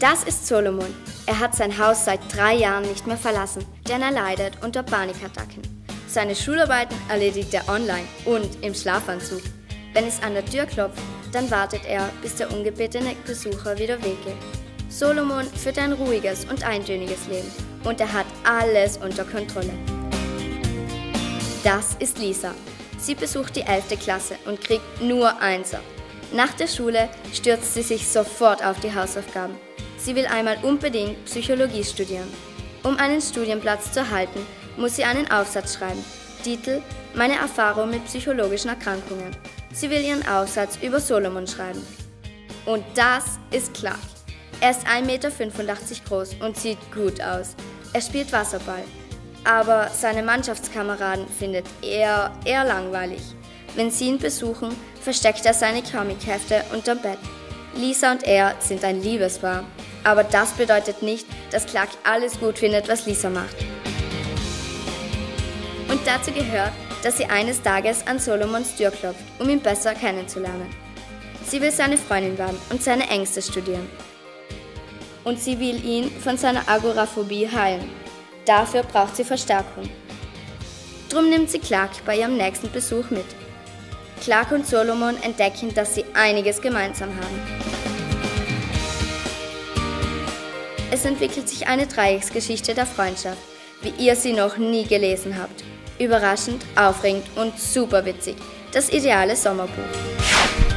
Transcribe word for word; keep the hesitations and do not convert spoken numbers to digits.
Das ist Solomon. Er hat sein Haus seit drei Jahren nicht mehr verlassen, denn er leidet unter Panikattacken. Seine Schularbeiten erledigt er online und im Schlafanzug. Wenn es an der Tür klopft, dann wartet er, bis der ungebetene Besucher wieder weggeht. Solomon führt ein ruhiges und eintöniges Leben und er hat alles unter Kontrolle. Das ist Lisa. Sie besucht die elfte Klasse und kriegt nur Einser. Nach der Schule stürzt sie sich sofort auf die Hausaufgaben. Sie will einmal unbedingt Psychologie studieren. Um einen Studienplatz zu erhalten, muss sie einen Aufsatz schreiben. Titel: Meine Erfahrung mit psychologischen Erkrankungen. Sie will ihren Aufsatz über Solomon schreiben. Und das ist Clark. Er ist ein Meter fünfundachtzig groß und sieht gut aus. Er spielt Wasserball. Aber seine Mannschaftskameraden findet er eher langweilig. Wenn sie ihn besuchen, versteckt er seine Comichefte unterm Bett. Lisa und er sind ein Liebespaar. Aber das bedeutet nicht, dass Clark alles gut findet, was Lisa macht. Und dazu gehört, dass sie eines Tages an Solomons Tür klopft, um ihn besser kennenzulernen. Sie will seine Freundin werden und seine Ängste studieren. Und sie will ihn von seiner Agoraphobie heilen. Dafür braucht sie Verstärkung. Drum nimmt sie Clark bei ihrem nächsten Besuch mit. Clark und Solomon entdecken, dass sie einiges gemeinsam haben. Es entwickelt sich eine Dreiecksgeschichte der Freundschaft, wie ihr sie noch nie gelesen habt. Überraschend, aufregend und super witzig. Das ideale Sommerbuch.